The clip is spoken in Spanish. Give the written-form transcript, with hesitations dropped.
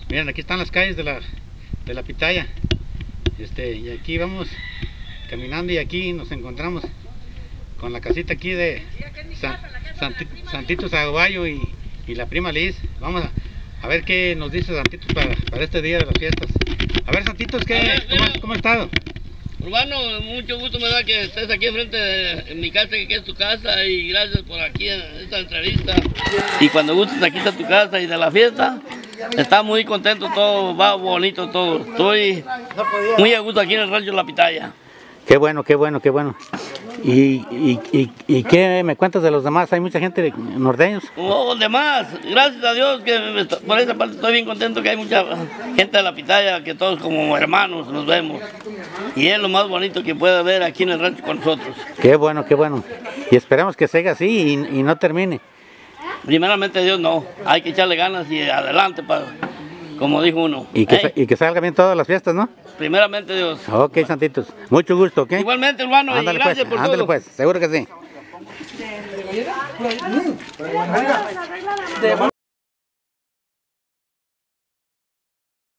Miren, aquí están las calles de la Pitaya. Y aquí vamos caminando y aquí nos encontramos con la casita aquí de Santitos Aguayo y la prima Liz. Vamos a ver qué nos dice Santitos para este día de las fiestas. A ver, Santitos, ¿cómo ha estado? Urbano, mucho gusto me da que estés aquí enfrente de mi casa, que es tu casa, y gracias por aquí en esta entrevista. Y cuando gustes, aquí está tu casa y de la fiesta, está muy contento, todo va bonito, todo. Estoy muy a gusto aquí en el rancho La Pitaya. Qué bueno, qué bueno, qué bueno. ¿Y qué me cuentas de los demás? ¿Hay mucha gente norteños? Oh, demás, gracias a Dios que por esa parte estoy bien contento que hay mucha gente de La Pitaya, que todos como hermanos nos vemos. Y es lo más bonito que puede haber aquí en el rancho con nosotros. Qué bueno, qué bueno. Y esperamos que siga así y no termine. Primeramente Dios no, hay que echarle ganas y adelante, como dijo uno. Y que salga bien todas las fiestas, ¿no? Primeramente Dios. Ok, Santitos. Mucho gusto, ¿ok? Igualmente, hermano, y gracias por todo. Ándale pues, seguro que sí.